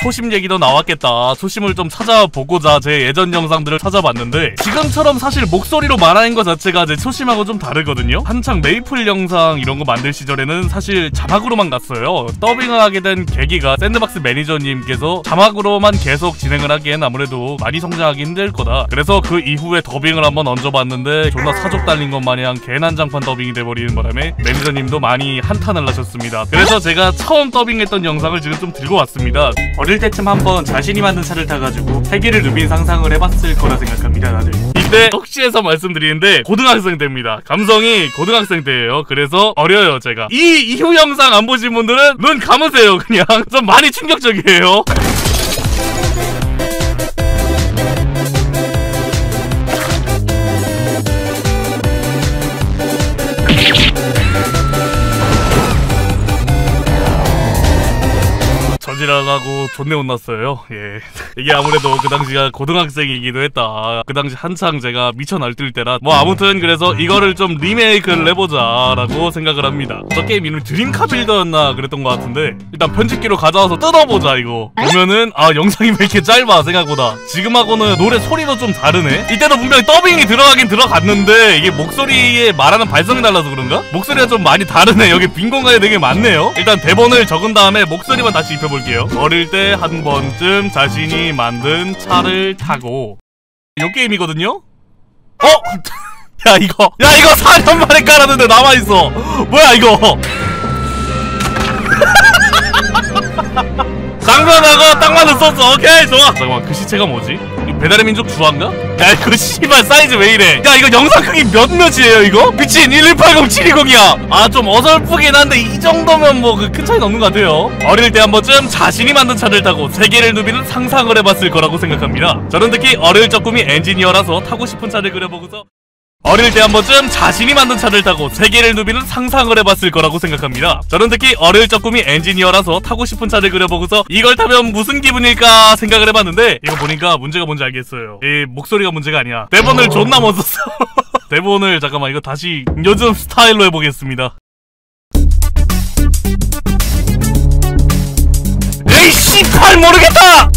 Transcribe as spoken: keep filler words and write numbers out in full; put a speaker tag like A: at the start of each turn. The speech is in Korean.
A: 초심 얘기도 나왔겠다. 초심을 좀 찾아보고자 제 예전 영상들을 찾아봤는데 지금처럼 사실 목소리로 말하는 것 자체가 제 초심하고 좀 다르거든요. 한창 메이플 영상 이런 거 만들 시절에는 사실 자막으로만 갔어요. 더빙을 하게 된 계기가 샌드박스 매니저님께서 자막으로만 계속 진행을 하기엔 아무래도 많이 성장하기 힘들 거다. 그래서 그 이후에 더빙을 한번 얹어봤는데 존나 사족 달린 것 마냥 개난장판 더빙이 돼버리는 바람에 매니저님도 많이 한탄을 하셨습니다. 그래서 제가 처음 더빙했던 영상을 지금 좀 들고 왔습니다. 어릴 때쯤 한번 자신이 만든 차를 타가지고 세계를 누빈 상상을 해봤을 거라 생각합니다. 다들 이때 혹시해서 말씀드리는데 고등학생 때입니다. 감성이 고등학생 때예요. 그래서 어려요. 제가 이 이후 영상 안 보신 분들은 눈 감으세요. 그냥 좀 많이 충격적이에요. 저지랄하고 존내 혼났어요. 예. 이게 아무래도 그 당시가 고등학생이기도 했다. 그 당시 한창 제가 미쳐 날뛸 때라. 뭐 아무튼 그래서 이거를 좀 리메이크를 해보자 라고 생각을 합니다. 저 게임 이름이 드림카 빌더였나 그랬던 것 같은데 일단 편집기로 가져와서 뜯어보자. 이거 보면은 아 영상이 왜 이렇게 짧아 생각보다. 지금하고는 노래 소리도 좀 다르네. 이때도 분명히 더빙이 들어가긴 들어갔는데 이게 목소리에 말하는 발성이 달라서 그런가? 목소리가 좀 많이 다르네. 여기 빈 공간이 되게 많네요. 일단 대본을 적은 다음에 목소리만 다시 입혀볼게요. 어릴 때 한 번쯤 자신이 만든 차를 타고. 요 게임이거든요? 어? 야 이거 야 이거 사 년 만에 깔았는데 남아있어. 뭐야 이거. 장면하고 딱 맞는 소스. 오케이 좋아. 잠깐만 그 시체가 뭐지? 이거 배달의 민족 주화인가? 야 이거 씨발 사이즈 왜 이래. 야 이거 영상 크기 몇 몇이에요 이거? 미친 일일팔공 칠이공이야 아 좀 어설프긴 한데 이 정도면 뭐 그 큰 차이는 없는 것 같아요. 어릴 때 한 번쯤 자신이 만든 차를 타고 세계를 누비는 상상을 해봤을 거라고 생각합니다. 저는 특히 어릴 적 꿈이 엔지니어라서 타고 싶은 차를 그려보고서 어릴 때 한 번쯤 자신이 만든 차를 타고 세계를 누비는 상상을 해봤을 거라고 생각합니다. 저는 특히 어릴 적 꿈이 엔지니어라서 타고 싶은 차를 그려보고서 이걸 타면 무슨 기분일까 생각을 해봤는데 이거 보니까 문제가 뭔지 알겠어요. 이 목소리가 문제가 아니야. 대본을 존나 못 썼어. 대본을 잠깐만 이거 다시 요즘 스타일로 해보겠습니다. 에이 씨발 모르겠다.